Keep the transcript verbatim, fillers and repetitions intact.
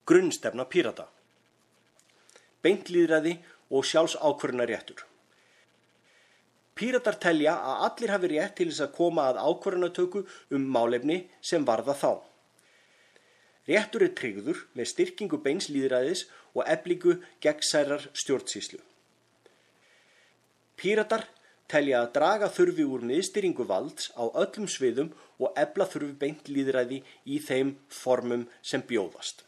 Grunnstefna Pírata. Beint lýðræði og sjálfsákvörðunarréttur. Píratar telja að allir hafi rétt til þess að koma að ákvörðunartöku um málefni sem varða þá. Réttur er tryggður með styrkingu beins lýðræðis og eflingu gegnsærrar stjórnsýslu. Píratar telja að draga þurfi úr miðstýringu valds á öllum sviðum og efla þurfi beint lýðræði í þeim formum sem bjóðast.